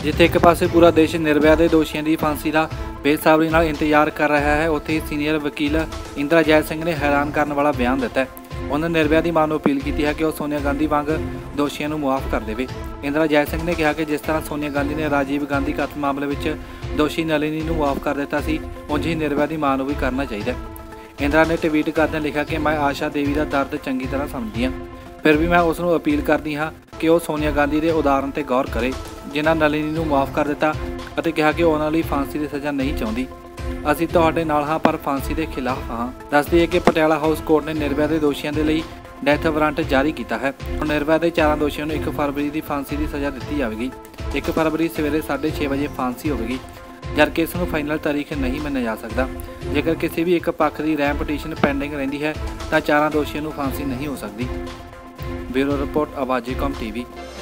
जिथे एक पासे पूरा देश निर्भया के दोषियों की फांसी का बेसब्री नाल इंतजार कर रहा है, उत्थे सीनियर वकील इंदिरा जय सिंह ने हैरान करने वाला बयान दिता है। उन्होंने निर्भया की मां को अपील की है कि वह सोनिया गांधी वांग दोषियों को मुआफ कर दे। इंदिरा जय सिंह ने कहा कि जिस तरह सोनिया गांधी ने राजीव गांधी कत्ल मामले में दोषी नलिनी को मुआफ कर दिता सी, उंज ही निर्भया की मां को भी करना चाहिए। इंदिरा ने ट्वीट करदे लिखा कि मैं आशा देवी का दर्द चंगी तरह समझदी हाँ, फिर भी मैं उसनों अपील करती हाँ कि वह सोनिया गांधी के उदाहरण पर गौर करे जिन्हां नलिनी को मुआफ कर दिता ਅਤੇ कहा कि उन्होंने लिए फांसी की सज़ा नहीं चाहती। ਅਸੀਂ ਤੁਹਾਡੇ ਨਾਲ ਹਾਂ पर फांसी के खिलाफ हाँ। दस दिए कि पटियाला हाउस कोर्ट ने निर्भया के दोषियों के लिए डैथ वारंट जारी किया है। निर्भया के 4 दोषियों को 1 फरवरी की फांसी की सज़ा दी जाएगी। 1 फरवरी सवेरे 6:30 बजे फांसी होगी, जबकि इसनों फाइनल तारीख नहीं मन्निया जा सकता। जेकर किसी भी एक पक्ष की रैम पटीशन पेंडिंग रही है तो 4 दोषियों को फांसी नहीं हो सकती। ब्यूरो रिपोर्ट आवाज़ी कॉम TV।